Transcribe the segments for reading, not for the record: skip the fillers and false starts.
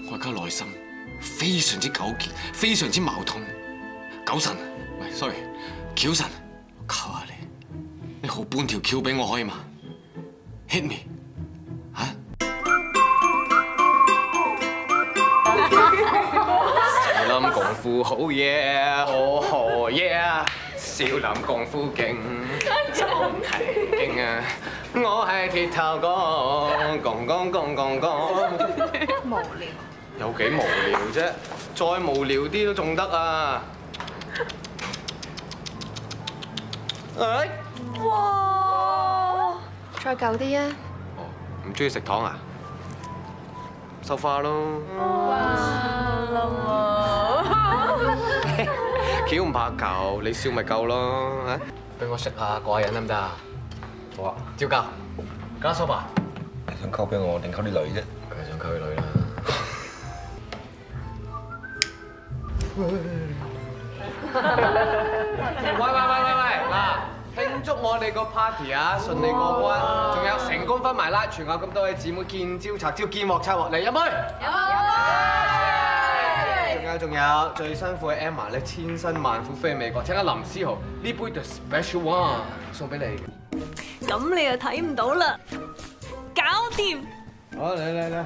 我而家內心非常之糾結，非常之矛盾。九神，喂 ，sorry， 橋神，我求下你，你號半條橋俾我可以嘛 ？Hit me， 嚇！少林功夫好嘢，好嘢！少林功夫勁，真係勁啊！我係鐵頭哥， 無聊。 有幾無聊啫？再無聊啲都仲得啊！誒！ 哇！再舊啲啊！ 哦，唔中意食糖啊？收花咯！橋唔怕舊，你笑咪夠咯嚇！俾我識下過下癮得唔得啊？好啊，照教。加收吧。 你想溝俾我定溝啲女啫？ 梗係想溝啲女啦。喂！嗱，慶祝我哋個 party 啊，順利過關，仲有成功分埋啦！全校咁多位姊妹見招拆招，見鑊拆鑊，嚟飲杯！仲有最辛苦嘅 Emma 咧，千辛萬苦飛去美國，請阿林思豪呢杯 The Special One 送俾你。 咁你又睇唔到啦，搞掂！ 好嚟，嗱，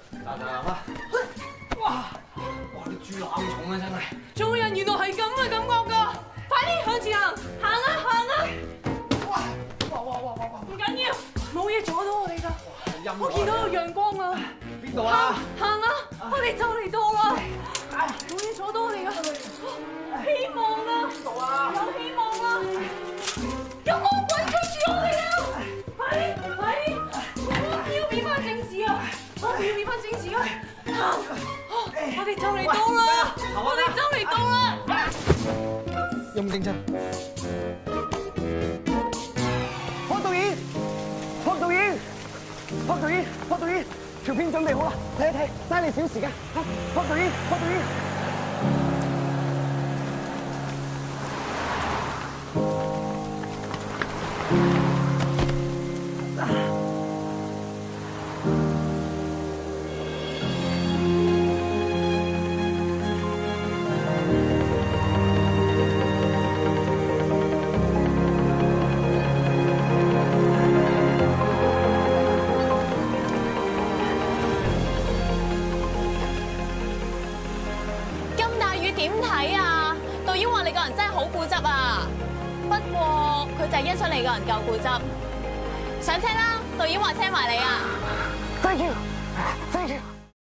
哇！你豬腩重啊，真係！ 做人原來係咁嘅感覺㗎，快啲向前行，行啊！哇！唔緊要，冇嘢阻到我哋㗎。我見到有陽光啊！ 邊度啊？ 行啊！我哋就嚟到啦！冇嘢阻到我哋㗎，希望啊！有希望啊！有魔鬼追住我哋啊！快啲！我要變翻正視啊！我哋就嚟到啦！ 有冇認真？ 霍導演，條片準備好啦，睇一睇，嘥你少時間。霍導演。 點睇啊？導演話你個人真係好固執啊！不過佢就係欣賞你個人夠固執。上車啦！導演話車埋你啊！ Thank you。